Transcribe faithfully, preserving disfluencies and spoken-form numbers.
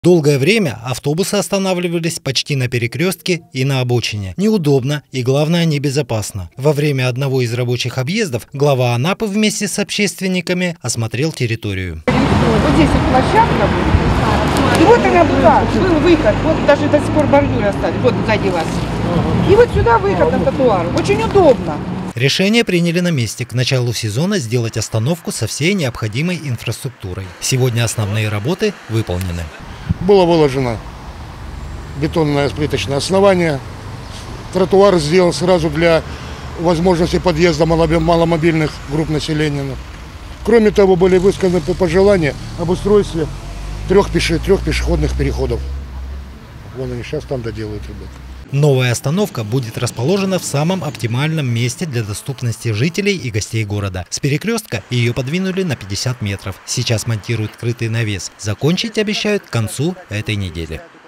Долгое время автобусы останавливались почти на перекрестке и на обочине. Неудобно и, главное, небезопасно. Во время одного из рабочих объездов глава Анапы вместе с общественниками осмотрел территорию. Вот здесь вот площадка будет. И вот она была, был выход. Вот даже до сих пор бордюры остались. Вот сзади вас. И вот сюда выход на тротуар. Очень удобно. Решение приняли на месте к началу сезона сделать остановку со всей необходимой инфраструктурой. Сегодня основные работы выполнены. Было выложено бетонное плиточное основание. Тротуар сделан сразу для возможности подъезда маломобильных групп населения. Кроме того, были высказаны пожелания об устройстве трех, пеше, трех пешеходных переходов. Вон они сейчас там доделают, ребята. Новая остановка будет расположена в самом оптимальном месте для доступности жителей и гостей города. С перекрестка ее подвинули на пятьдесят метров. Сейчас монтируют крытый навес. Закончить обещают к концу этой недели.